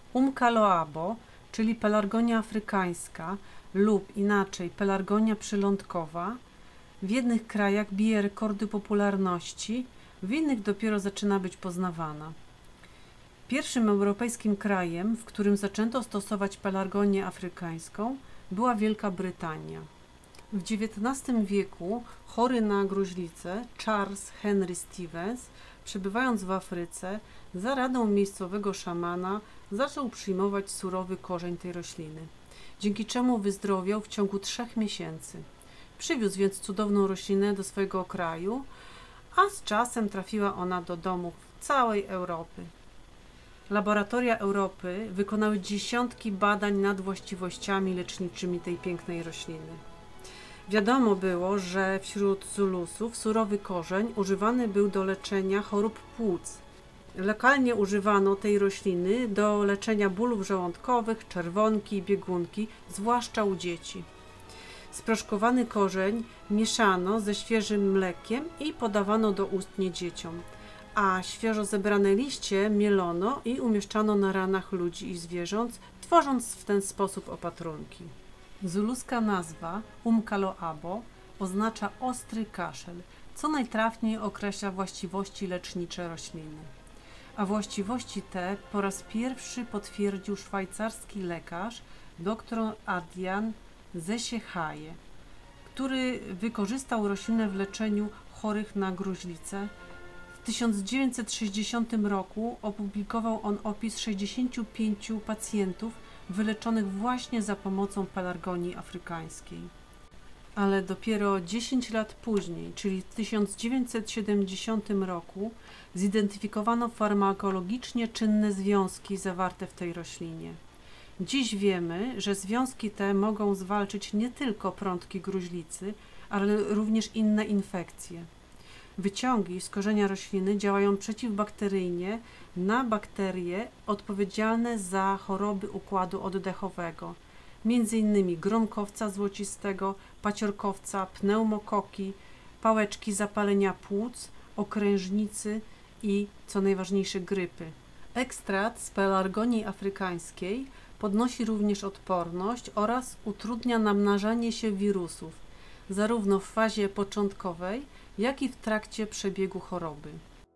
Umcaloabo, czyli pelargonia afrykańska lub inaczej pelargonia przylądkowa, w jednych krajach bije rekordy popularności, w innych dopiero zaczyna być poznawana. Pierwszym europejskim krajem, w którym zaczęto stosować pelargonię afrykańską, była Wielka Brytania. W XIX wieku chory na gruźlicę Charles Henry Stevens, przebywając w Afryce, za radą miejscowego szamana zaczął przyjmować surowy korzeń tej rośliny, dzięki czemu wyzdrowiał w ciągu 3 miesięcy. Przywiózł więc cudowną roślinę do swojego kraju, a z czasem trafiła ona do domów całej Europy. Laboratoria Europy wykonały dziesiątki badań nad właściwościami leczniczymi tej pięknej rośliny. Wiadomo było, że wśród Zulusów surowy korzeń używany był do leczenia chorób płuc. Lokalnie używano tej rośliny do leczenia bólów żołądkowych, czerwonki i biegunki, zwłaszcza u dzieci. Sproszkowany korzeń mieszano ze świeżym mlekiem i podawano do ustnie dzieciom, a świeżo zebrane liście mielono i umieszczano na ranach ludzi i zwierząt, tworząc w ten sposób opatrunki. Zuluska nazwa Umcaloabo oznacza ostry kaszel, co najtrafniej określa właściwości lecznicze rośliny. A właściwości te po raz pierwszy potwierdził szwajcarski lekarz dr Adrian Zesjechaje, który wykorzystał roślinę w leczeniu chorych na gruźlicę. W 1960 roku opublikował on opis 65 pacjentów wyleczonych właśnie za pomocą pelargonii afrykańskiej. Ale dopiero 10 lat później, czyli w 1970 roku, zidentyfikowano farmakologicznie czynne związki zawarte w tej roślinie. Dziś wiemy, że związki te mogą zwalczyć nie tylko prądki gruźlicy, ale również inne infekcje. Wyciągi z korzenia rośliny działają przeciwbakteryjnie na bakterie odpowiedzialne za choroby układu oddechowego, m.in. gronkowca złocistego, paciorkowca, pneumokoki, pałeczki zapalenia płuc, okrężnicy i, co najważniejsze, grypy. Ekstrakt z pelargonii afrykańskiej podnosi również odporność oraz utrudnia namnażanie się wirusów, zarówno w fazie początkowej, jak i w trakcie przebiegu choroby.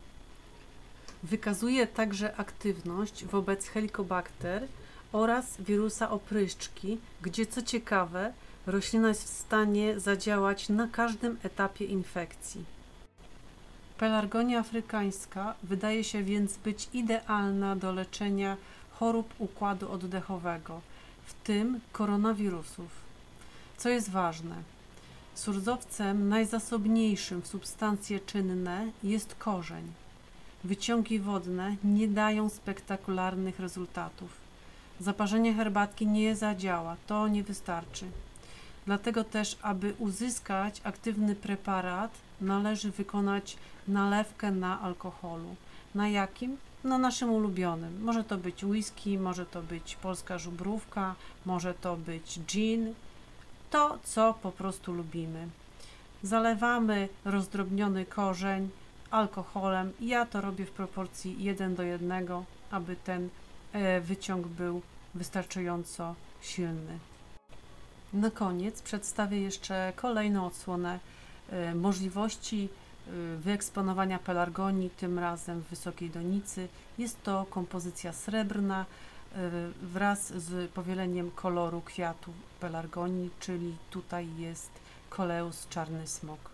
Wykazuje także aktywność wobec Helicobacter oraz wirusa opryszczki, gdzie, co ciekawe, roślina jest w stanie zadziałać na każdym etapie infekcji. Pelargonia afrykańska wydaje się więc być idealna do leczenia chorób układu oddechowego, w tym koronawirusów. Co jest ważne, surowcem najzasobniejszym w substancje czynne jest korzeń. Wyciągi wodne nie dają spektakularnych rezultatów. Zaparzenie herbatki nie zadziała, to nie wystarczy. Dlatego też, aby uzyskać aktywny preparat, należy wykonać nalewkę na alkoholu. Na jakim? Na naszym ulubionym. Może to być whisky, może to być polska żubrówka, może to być gin. To, co po prostu lubimy. Zalewamy rozdrobniony korzeń alkoholem. Ja to robię w proporcji 1:1, aby ten wyciąg był wystarczająco silny. Na koniec przedstawię jeszcze kolejną odsłonę możliwości wyeksponowania pelargonii, tym razem w wysokiej donicy. Jest to kompozycja srebrna wraz z powieleniem koloru kwiatu pelargonii, czyli tutaj jest Coleus czarny smok.